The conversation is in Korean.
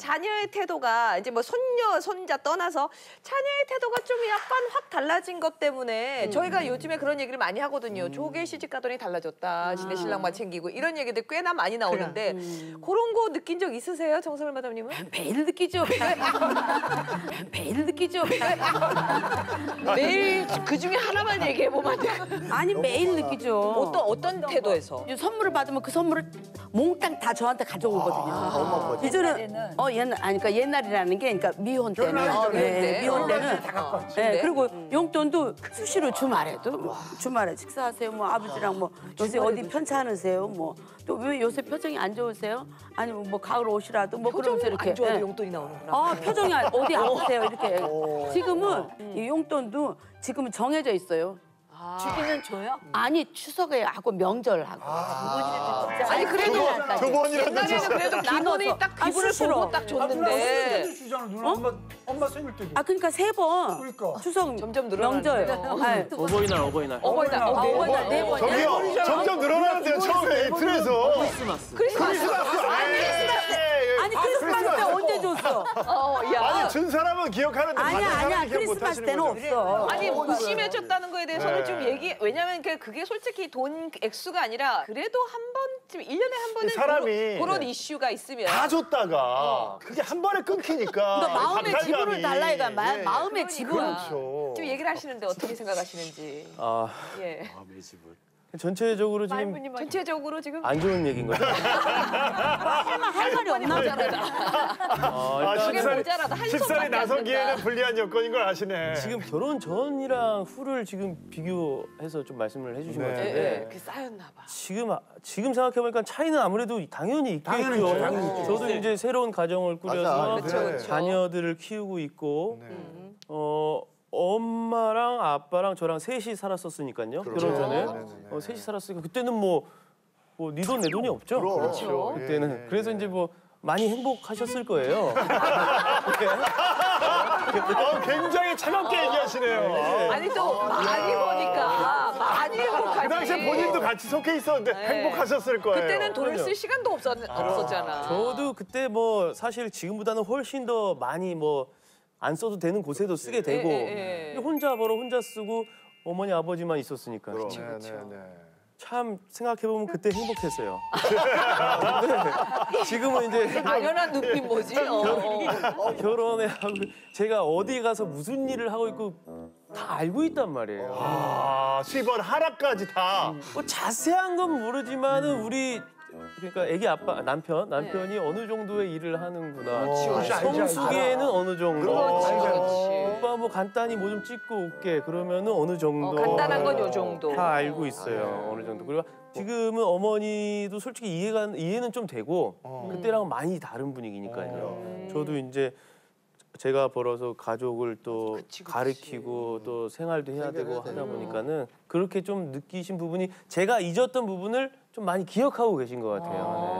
자녀의 태도가 이제 뭐 손녀, 손자 떠나서 자녀의 태도가 좀 약간 확 달라진 것 때문에 저희가 요즘에 그런 얘기를 많이 하거든요. 조개 시집 가더니 달라졌다. 진짜 신랑만 챙기고 이런 얘기들 꽤나 많이 나오는데 그런 거 느낀 적 있으세요, 정선을 마담님은? 매일 느끼죠. 매일 느끼죠. 매일 그 중에 하나만 얘기해 보면 안 돼요? 아니 매일 느끼죠. 어떤 태도에서? 선물을 받으면 그 선물을 몽땅 다 저한테 가져오거든요. 이제는 그러니까 옛날이라는 게 그러니까 미혼 때는 미혼 때는 그리고 용돈도 수시로 주말에도 주말에 식사하세요. 뭐 아버지랑 뭐 요새 어디 편찮으세요? 뭐 또 왜 요새 표정이 안 좋으세요? 아니면 뭐 가을 옷이라도 뭐 그러면서 이렇게 안 좋아도 용돈이 나오는구나. 아 표정이 어디 아프세요? 이렇게 지금은 이 용돈도 지금은 정해져 있어요. 주기는 줘요? 아니 추석에 하고 명절하고. 아니 그래도 두 번이라도 옛날에는 그래도 기본이 딱 기분을 보고 딱 줬는데 주잖아. 누나 엄마 생일 때도. 아 그러니까 세 번 그러니까. 추석 점점 명절 늘어나는데요. 어버이날. 어버이날 네 번. 저기요, 점점 늘어나는데요. 처음에 이틀에서. 크리스마스. 아니 크리스마스 때 언제 줬어? 아니 준 사람은 기억하는데 받은 아니야 사람은 기억 못 크리스마스 하시는 때는 거죠. 없어. 아니 뭐 의심해줬다는 거에 대해서는 네. 좀 왜냐면 그게 솔직히 돈 액수가 아니라 그래도 한 번쯤 1년에 한 번은 사람이 그런 이슈가 있으면 다 줬다가 그게 한 번에 끊기니까. 그러니까 마음의 박탈감이. 지분을 달라 이가 예. 마음의 지분. 그렇죠. 좀 얘기를 하시는데 어떻게 생각하시는지. 예. 매집을. 전체적으로 지금 전체적으로 지금 안 좋은 얘기인 거죠? 할 말이 없나 보다. 그게 모자라다. 한 십살이 손밖에 안 나서기에는 된다. 불리한 여건인 걸 아시네. 지금 결혼 전이랑 후를 지금 비교해서 좀 말씀을 해주신 것 네. 같은데 그게 쌓였나 봐. 지금 생각해보니까 차이는 아무래도 당연히 있겠죠. 당연히 있죠. 저도 이제 새로운 가정을 꾸려서 맞아. 그쵸, 그쵸. 자녀들을 키우고 있고 네. 엄마랑 아빠랑 저랑 셋이 살았었으니까요. 결혼 전에 네네네. 셋이 살았으니까 그때는 뭐 네 돈 내 돈이 없죠. 그렇죠. 그때는 예, 그래서 예. 이제 뭐 많이 행복하셨을 거예요. 굉장히 차갑게 얘기하시네요. 아니 또 많이 보니까 많이 행복하지. 그 당시에 본인도 같이 속해 있었는데 행복하셨을 거예요. 그때는 돈을 쓸 시간도 없었잖아. 저도 그때 뭐 사실 지금보다는 훨씬 더 많이 뭐 안 써도 되는 곳에도 쓰게 되고 혼자 벌어 혼자 쓰고 어머니 아버지만 있었으니까. 참 생각해보면 그때 행복했어요. 근데 지금은 이제 아련한 눈빛 뭐지? 결혼해 하고 제가 어디 가서 무슨 일을 하고 있고 다 알고 있단 말이에요. 수입원 하락까지 다. 뭐 자세한 건 모르지만은 우리 그러니까 애기 아빠 남편이 어느 정도의 일을 하는구나. 성수기에는 어느 정도. 오빠 뭐 간단히 뭐 좀 찍고 올게 그러면은 어느 정도. 간단한 건 요 정도. 다 알고 있어요. 어느 정도. 그리고 지금은 어머니도 솔직히 이해는 좀 되고 그때랑은 많이 다른 분위기니까요. 저도 이제 제가 벌어서 가족을 또 가르치고 또 생활도 해야 되고 하다 보니까는 그렇게 좀 느끼신 부분이 제가 잊었던 부분을 좀 많이 기억하고 계신 것 같아요. 네.